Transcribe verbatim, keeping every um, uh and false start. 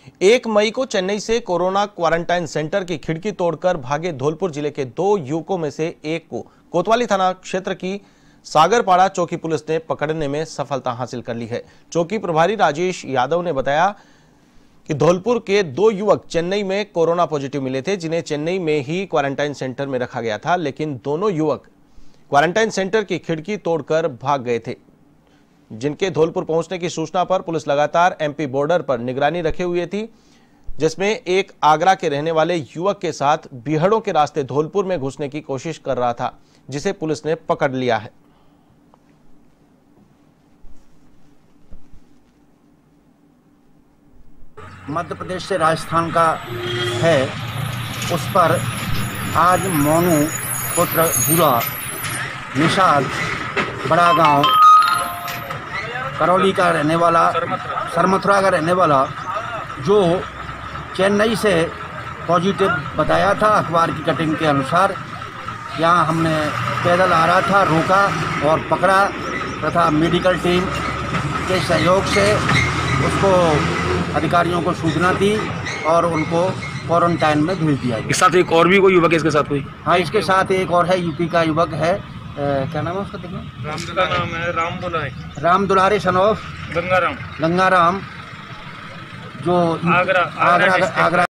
एक मई को चेन्नई से कोरोना क्वारंटाइन सेंटर की खिड़की तोड़कर भागे धौलपुर जिले के दो युवकों में से एक को कोतवाली थाना क्षेत्र की सागरपाड़ा चौकी पुलिस ने पकड़ने में सफलता हासिल कर ली है। चौकी प्रभारी राजेश यादव ने बताया कि धौलपुर के दो युवक चेन्नई में कोरोना पॉजिटिव मिले थे, जिन्हें चेन्नई में ही क्वारंटाइन सेंटर में रखा गया था, लेकिन दोनों युवक क्वारंटाइन सेंटर की खिड़की तोड़कर भाग गए थे। जिनके धौलपुर पहुंचने की सूचना पर पुलिस लगातार एमपी बॉर्डर पर निगरानी रखे हुए थी, जिसमें एक आगरा के रहने वाले युवक के साथ बिहड़ों के रास्ते धौलपुर में घुसने की कोशिश कर रहा था, जिसे पुलिस ने पकड़ लिया है। मध्य प्रदेश से राजस्थान का है, उस पर आज मोनू पुत्र भूरा निषाद बड़ा गांव करौली का रहने वाला, सरमथुरा का रहने वाला, जो चेन्नई से पॉजिटिव बताया था अखबार की कटिंग के अनुसार, यहाँ हमने पैदल आ रहा था, रोका और पकड़ा तथा मेडिकल टीम के सहयोग से उसको अधिकारियों को सूचना दी और उनको क्वारंटाइन में भेज दिया। इसके साथ एक और भी कोई युवक है इसके साथ कोई? हाँ, इसके साथ एक और है, यूपी का युवक है। आ, क्या नाम है उसका? देखिए, राम नाम है राम दुलारे राम दुलारे सन ऑफ गंगाराम गंगाराम, जो आगरा आगरा आगरा